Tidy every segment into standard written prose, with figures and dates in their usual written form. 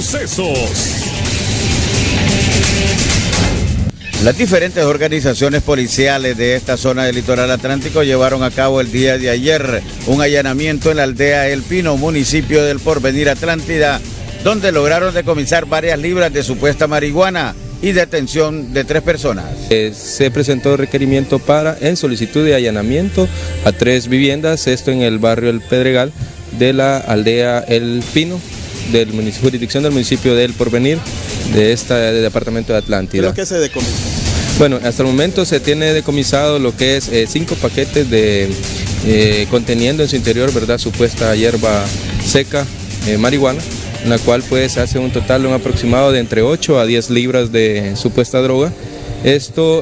Sucesos. Las diferentes organizaciones policiales de esta zona del litoral atlántico llevaron a cabo el día de ayer un allanamiento en la aldea El Pino, municipio del Porvenir, Atlántida, donde lograron decomisar varias libras de supuesta marihuana y detención de 3 personas. Se presentó requerimiento en solicitud de allanamiento a 3 viviendas, esto en el barrio El Pedregal de la aldea El Pino, de jurisdicción del municipio del Porvenir, del departamento de Atlántida. ¿Qué es lo que se decomisó? Bueno, hasta el momento se tiene decomisado lo que es 5 paquetes conteniendo en su interior, ¿verdad?, supuesta hierba seca, marihuana, en la cual pues hace un total de un aproximado de entre 8 a 10 libras de supuesta droga. Esto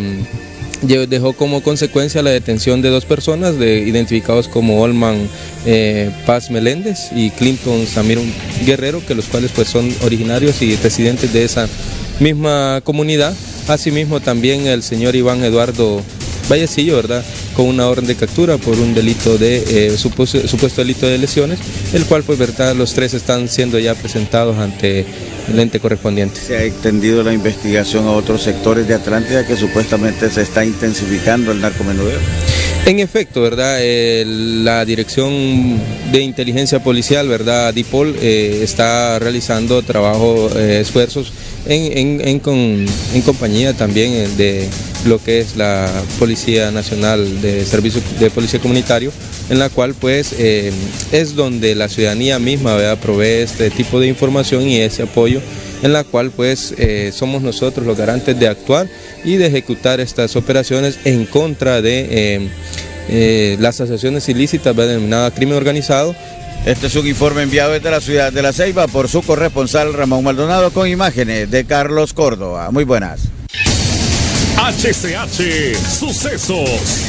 dejó como consecuencia la detención de 2 personas identificados como Olman Paz Meléndez y Clinton Samir Guerrero, que los cuales pues son originarios y residentes de esa misma comunidad. Asimismo también el señor Iván Eduardo Vallecillo, ¿verdad?, con una orden de captura por un delito supuesto delito de lesiones, el cual pues, ¿verdad?, los 3 están siendo ya presentados ante el ente correspondiente. Se ha extendido la investigación a otros sectores de Atlántida que supuestamente se está intensificando el narcomenudeo. En efecto, ¿verdad?, la Dirección de Inteligencia Policial, ¿verdad?, DIPOL, está realizando esfuerzos en compañía también de lo que es la Policía Nacional de Servicio de Policía Comunitario, en la cual pues es donde la ciudadanía misma, ¿verdad?, provee este tipo de información y ese apoyo, en la cual pues somos nosotros los garantes de actuar y de ejecutar estas operaciones en contra de las asociaciones ilícitas, denominada crimen organizado. Este es un informe enviado desde la ciudad de La Ceiba por su corresponsal Ramón Maldonado, con imágenes de Carlos Córdoba. Muy buenas. HCH Sucesos.